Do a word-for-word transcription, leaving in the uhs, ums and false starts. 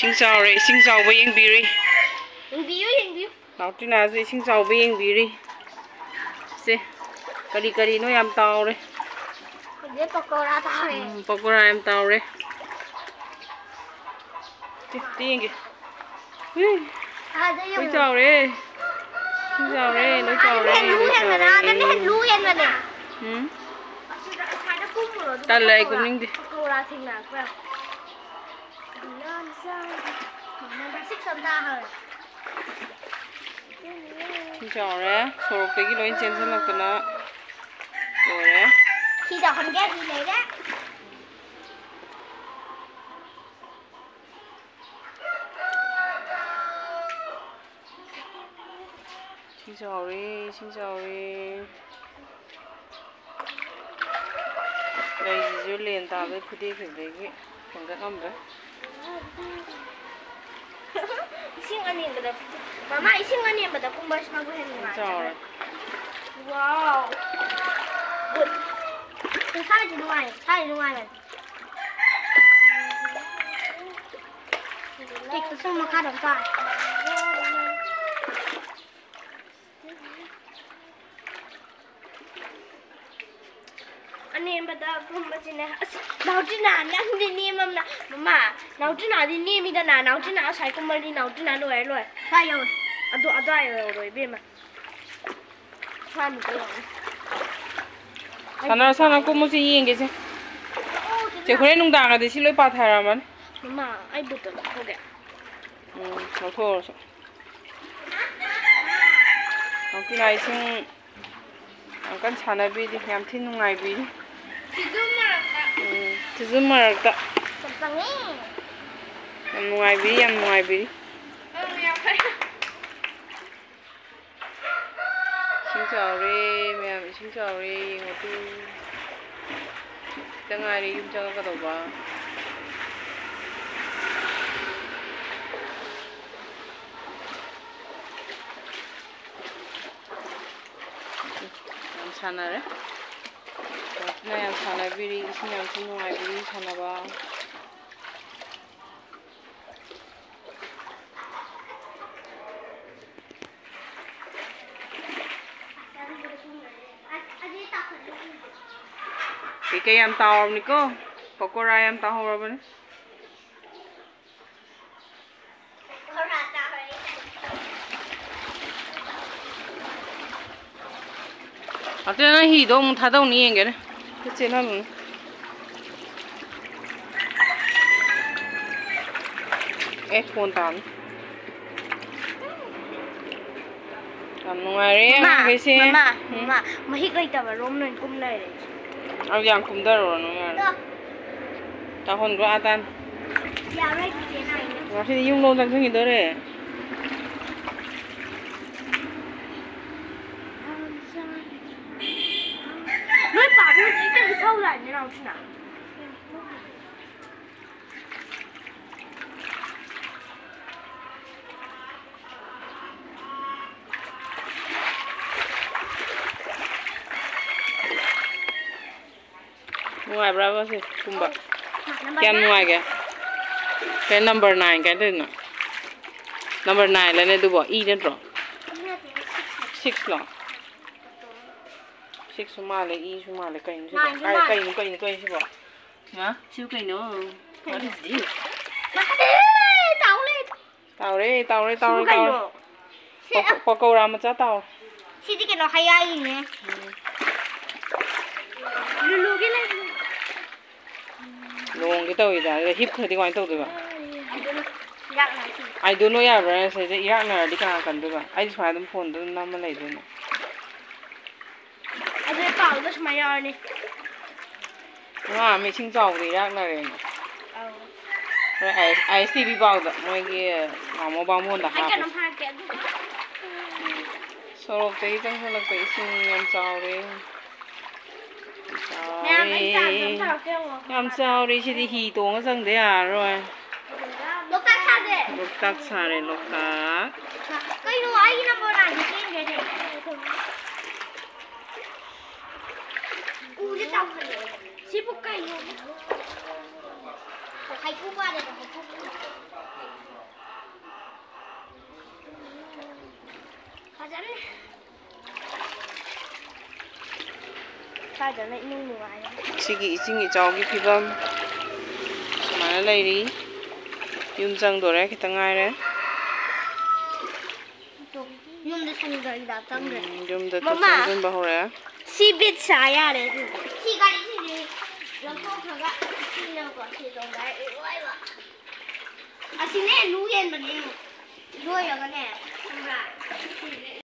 Sing Chaore, sing Chaore yang biri. Yang biu, yang biu. Nauti na si sing Chaore yang biri. Se, kari kari no yam Chaore. Dia pakora Chaore. Pakora yam Chaore. Ti, ti yang ki. Ada yang. Sing Chaore. Sing Chaore, no Chaore. Ada lu yang mana? Ada lu yang mana? Hmm. Ada kumur. Talai kumning di. Pakora tinggal, kau. Sing Chaore, sorok tegi loin censen nak kena. Chaore. Khi đó con ghét gì lấy đấy. Sing Chaore, sing Chaore. Đây dữ liền ta với phu đi phải về cái phần các âm đấy. Sing anh pada, mama sing anh pada kumbas magu hen Chaore. Wow. Good. Cái sai thì ngoài, sai thì ngoài này. Cái cái sung mà khá đồng sai. Anh em pada kumbas ini. Nau tu na, nang di ni mam na, mama. Nau tu na di ni mi da na, nau tu na sai kumbas di nau tu na loe loe. Sai yo. Ado ado ayo loe be ma. Sai mi ko. Sana sana ko mo si yeng ke se. Je khore nung dang ga de si loi pa thai ra man. Mama, ai but da ko ge. Hmm, no tho so. Ang kinai sing ang kan sana bi di yam thin nung ngai bi. Hmm, tizu marak ta. Yam nung ngai bi, yam nung ngai bi. Sing Chaore, mẹ sing Chaore ngồi tu. Chẳng ai đi yum chang ka do ba. Yam sana re. Na yam sana bi ri, sing yam sing nung ngai bi sana ba. Cái cây em tàu này cô, pakora em tàu rồi bên. À thế nó hỉ đông thà đông ní cái này, cái trên nó luôn. Ê, phun tán. Làm ngoài đấy, cái gì? Mama, mama, mà hít cái tao vào rôm lên cung này đấy. Ao yang kum da ro no ya. Ta hon gwa tan. Ya right cái này. Wa si yung lo dang thing do re. Nói bảo nó chỉ cần sâu lại như nào thế nào. Ngoài berapa sih kumbak? Kian ngoài kìa. Cái number nine cái đây nè. Number nine là nên tôi bỏ y đến rồi. Six là. Six số mà lấy y số mà lấy cây nữa. Ai cây nữa cây nữa cây chứ bỏ. Hả? Siêu cây nữa. What is this? Tàu lên. Tàu đấy, tàu đấy, tàu đấy, tàu. Có câu ra mà chả tàu. Chị cái nó hay ai nè. Lulu cái này. Long cái tàu gì đó, hip khơi đi ngoài tàu rồi bà. I don't know ya, bro. Say the Iraq na di ka kan ba. I just had them phone do na malay do na. I just bảo this my yarn. Nga, may sing chao di Iraq na rin. Oh. Rồi ai ai si bi bao da, moi cái ma mo ba mo da ha. Ai cái nó hai cái. So cái tang sa lag pa sing yam chao ri. Yam chao ri si di hi to nga sang de à rồi. Lộc tác xa đấy. Lộc tác xa đấy, lộc tác. Cây nó ấy nó bò lại cái gì đấy. U cái tao cái này. Xí bốc cây luôn. Hay cú qua đây, hay cú. ꯁ꯭ꯋꯥꯏꯗꯅ ꯏꯅꯨꯡ ꯅꯨꯡꯉꯥꯏꯔꯦ ꯁꯤꯒꯤ ꯏꯁꯤꯡ ꯏꯆꯥꯎꯒꯤ ꯐꯤꯕꯝ ꯁꯨꯃꯥꯏꯅ ꯂꯩꯔꯤ ꯌꯨꯝ ꯆꯪꯗꯣꯔꯦ ꯈꯤꯇꯪ ꯉꯥꯏꯔꯦ ꯌꯨꯝꯗ ꯆꯪꯗꯣꯔꯤꯗ ꯆꯪꯗ꯭ꯔꯦ ꯌꯨꯝꯗ ꯆꯪꯁꯤꯟꯕ ꯍꯧꯔꯛꯑꯦ ꯁꯤ ꯕꯤꯠ ꯁꯥ ꯌꯥꯔꯦ ꯁꯤ ꯒꯥꯔꯤꯁꯤꯗꯤ ꯂꯧꯊꯣꯛꯈ꯭ꯔꯒ ꯁꯤꯅꯀꯣ ꯁꯤ ꯇꯣꯡꯕ ꯏꯔꯣꯏꯕ ꯑꯁꯤꯅꯦ ꯂꯨ ꯍꯦꯟꯕꯅꯦ 이거예요, 그네.